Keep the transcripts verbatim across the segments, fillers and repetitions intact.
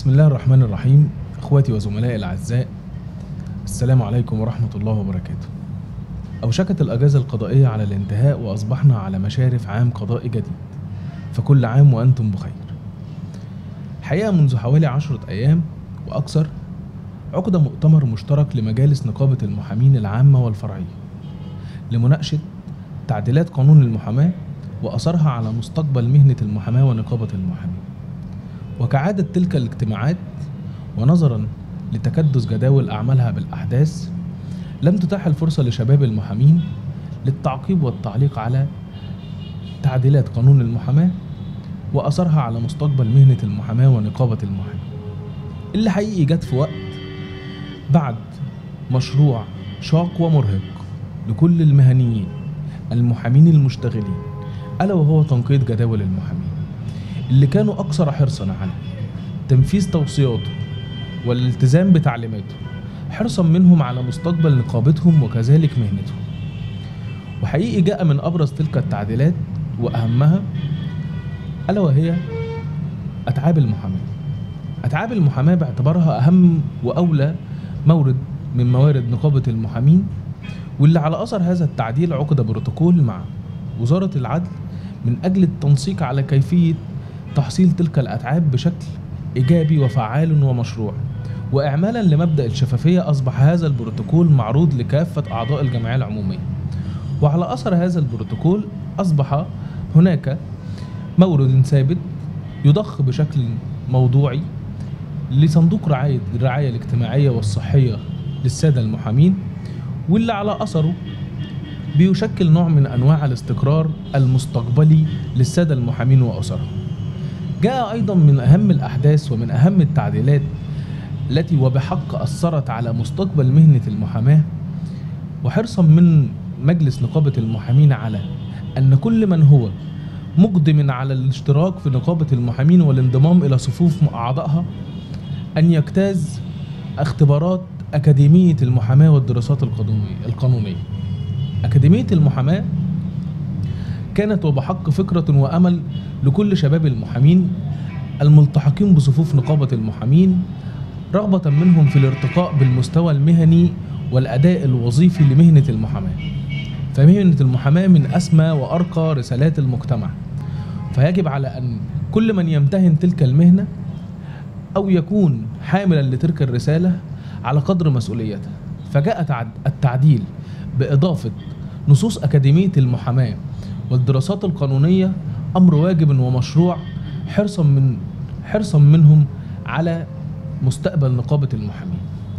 بسم الله الرحمن الرحيم. اخواتي وزملائي الاعزاء، السلام عليكم ورحمة الله وبركاته. اوشكت الاجازة القضائية على الانتهاء واصبحنا على مشارف عام قضائي جديد، فكل عام وانتم بخير. حقيقة منذ حوالي عشرة ايام واكثر عقد مؤتمر مشترك لمجالس نقابة المحامين العامة والفرعية لمناقشة تعديلات قانون المحاماة واثرها على مستقبل مهنة المحاماة ونقابة المحامين. وكعادة تلك الاجتماعات ونظرا لتكدس جداول أعمالها بالأحداث، لم تتاح الفرصة لشباب المحامين للتعقيب والتعليق على تعديلات قانون المحاماة وأثرها على مستقبل مهنة المحاماة ونقابة المحامين، اللي حقيقي جت في وقت بعد مشروع شاق ومرهق لكل المهنيين المحامين المشتغلين، ألا وهو تنقيط جداول المحامين اللي كانوا أكثر حرصا على تنفيذ توصياته والالتزام بتعليماته، حرصا منهم على مستقبل نقابتهم وكذلك مهنتهم. وحقيقي جاء من أبرز تلك التعديلات وأهمها ألا وهي أتعاب المحاماة. أتعاب المحاماة باعتبارها أهم وأولى مورد من موارد نقابة المحامين، واللي على أثر هذا التعديل عقد بروتوكول مع وزارة العدل من أجل التنسيق على كيفية تحصيل تلك الأتعاب بشكل إيجابي وفعال ومشروع. وإعمالا لمبدأ الشفافية أصبح هذا البروتوكول معروض لكافة أعضاء الجمعية العمومية، وعلى أثر هذا البروتوكول أصبح هناك مورد ثابت يضخ بشكل موضوعي لصندوق رعاية الرعاية الاجتماعية والصحية للسادة المحامين، واللي على أثره بيشكل نوع من أنواع الاستقرار المستقبلي للسادة المحامين وأسرهم. جاء أيضا من أهم الأحداث ومن أهم التعديلات التي وبحق أثرت على مستقبل مهنة المحاماة، وحرصا من مجلس نقابة المحامين على أن كل من هو مقدم على الاشتراك في نقابة المحامين والانضمام إلى صفوف أعضائها أن يجتاز اختبارات أكاديمية المحاماة والدراسات القانونية. أكاديمية المحاماة كانت وبحق فكرة وأمل لكل شباب المحامين الملتحقين بصفوف نقابة المحامين، رغبة منهم في الارتقاء بالمستوى المهني والأداء الوظيفي لمهنة المحاماة. فمهنة المحاماة من أسمى وأرقى رسالات المجتمع، فيجب على أن كل من يمتهن تلك المهنة أو يكون حاملا لتلك الرسالة على قدر مسؤوليته. فجاء التعديل بإضافة نصوص أكاديمية المحاماة والدراسات القانونية أمر واجب ومشروع، حرصا من حرصا منهم على مستقبل نقابة المحامين.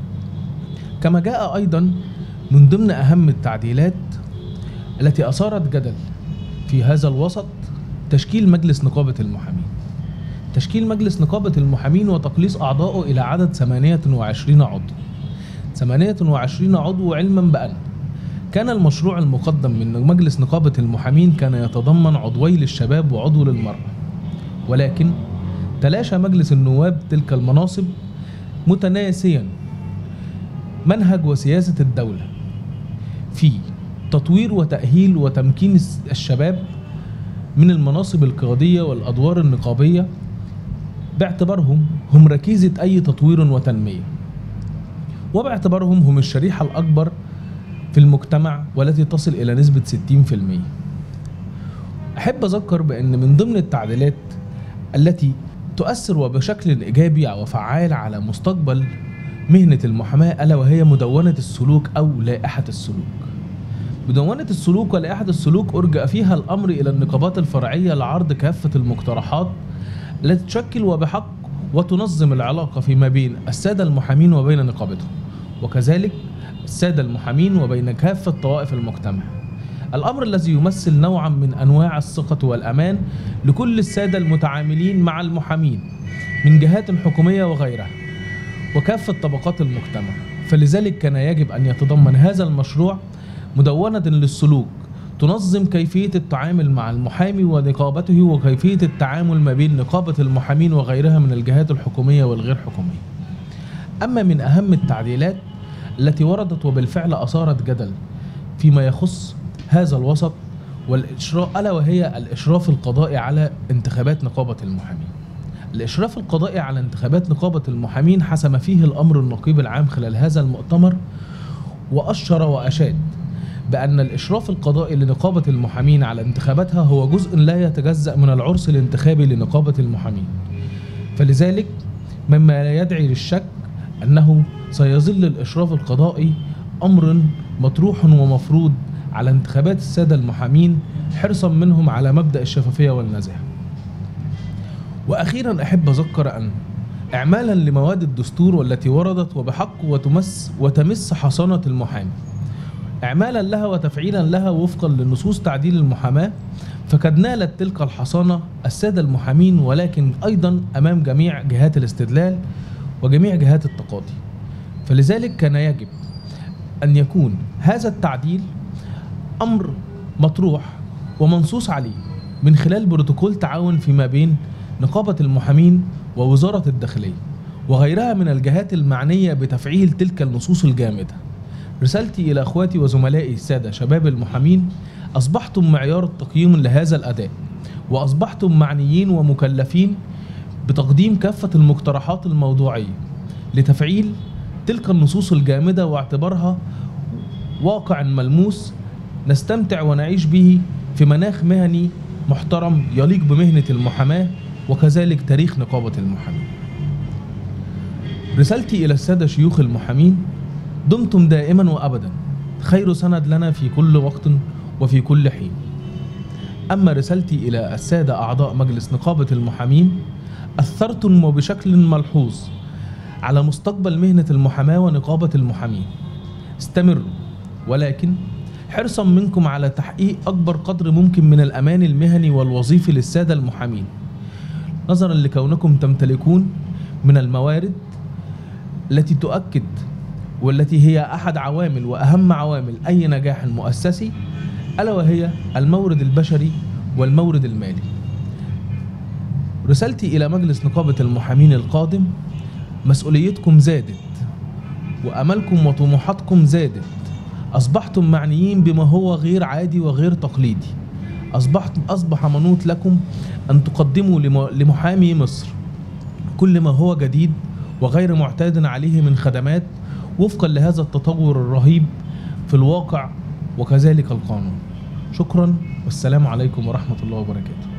كما جاء أيضا من ضمن أهم التعديلات التي أثارت جدل في هذا الوسط تشكيل مجلس نقابة المحامين. تشكيل مجلس نقابة المحامين وتقليص أعضائه إلى عدد ثمانية وعشرين عضو. ثمانية وعشرين عضو، علما بأن كان المشروع المقدم من مجلس نقابة المحامين كان يتضمن عضوي للشباب وعضو للمرأة، ولكن تلاشى مجلس النواب تلك المناصب متناسيا منهج وسياسة الدولة في تطوير وتأهيل وتمكين الشباب من المناصب القيادية والأدوار النقابية، باعتبارهم هم ركيزة أي تطوير وتنمية، وباعتبارهم هم الشريحة الأكبر في المجتمع والتي تصل إلى نسبة ستين بالمئة. أحب أذكر بأن من ضمن التعديلات التي تؤثر وبشكل إيجابي وفعال على مستقبل مهنة المحاماة ألا وهي مدونة السلوك أو لائحة السلوك. مدونة السلوك ولائحة السلوك أرجع فيها الأمر إلى النقابات الفرعية لعرض كافة المقترحات التي تشكل وبحق وتنظم العلاقة فيما بين السادة المحامين وبين نقابتهم، وكذلك السادة المحامين وبين كافة طوائف المجتمع. الأمر الذي يمثل نوعا من أنواع الثقة والأمان لكل السادة المتعاملين مع المحامين من جهات حكومية وغيرها وكافة طبقات المجتمع. فلذلك كان يجب أن يتضمن هذا المشروع مدونة للسلوك تنظم كيفية التعامل مع المحامي ونقابته وكيفية التعامل ما بين نقابة المحامين وغيرها من الجهات الحكومية والغير حكومية. أما من أهم التعديلات التي وردت وبالفعل أثارت جدل فيما يخص هذا الوسط والإشراف، ألا وهي الإشراف القضائي على انتخابات نقابة المحامين، الإشراف القضائي على انتخابات نقابة المحامين حسم فيه الأمر النقيب العام خلال هذا المؤتمر، وأشر وأشاد بأن الإشراف القضائي لنقابة المحامين على انتخاباتها هو جزء لا يتجزأ من العرس الانتخابي لنقابة المحامين، فلذلك مما لا يدعي للشك أنه سيظل الإشراف القضائي أمر مطروح ومفروض على انتخابات السادة المحامين حرصا منهم على مبدأ الشفافية والنزاهة. وأخيرا أحب أذكر أن إعمالا لمواد الدستور والتي وردت وبحق وتمس وتمس حصانة المحامي، إعمالا لها وتفعيلا لها وفقا لنصوص تعديل المحاماة، فقد نالت تلك الحصانة السادة المحامين، ولكن أيضا أمام جميع جهات الاستدلال وجميع جهات التقاضي. فلذلك كان يجب أن يكون هذا التعديل أمر مطروح ومنصوص عليه من خلال بروتوكول تعاون فيما بين نقابة المحامين ووزارة الداخلية وغيرها من الجهات المعنية بتفعيل تلك النصوص الجامدة. رسالتي إلى أخواتي وزملائي السادة شباب المحامين: أصبحتم معيار التقييم لهذا الأداء، وأصبحتم معنيين ومكلفين بتقديم كافة المقترحات الموضوعية لتفعيل تلك النصوص الجامدة واعتبارها واقع ملموس نستمتع ونعيش به في مناخ مهني محترم يليق بمهنة المحاماة وكذلك تاريخ نقابة المحامين. رسالتي إلى السادة شيوخ المحامين: دمتم دائما وأبدا خير سند لنا في كل وقت وفي كل حين. أما رسالتي إلى السادة أعضاء مجلس نقابة المحامين: أثرتم وبشكل ملحوظ على مستقبل مهنة المحاماة ونقابة المحامين. استمروا، ولكن حرصا منكم على تحقيق أكبر قدر ممكن من الأمان المهني والوظيفي للسادة المحامين، نظرا لكونكم تمتلكون من الموارد التي تؤكد والتي هي أحد عوامل وأهم عوامل أي نجاح مؤسسي، ألا وهي المورد البشري والمورد المالي. رسالتي إلى مجلس نقابة المحامين القادم: مسؤوليتكم زادت وأملكم وطموحاتكم زادت، أصبحتم معنيين بما هو غير عادي وغير تقليدي، أصبحت أصبح منوط لكم أن تقدموا لمحامي مصر كل ما هو جديد وغير معتاد عليه من خدمات وفقا لهذا التطور الرهيب في الواقع وكذلك القانون. شكرا والسلام عليكم ورحمة الله وبركاته.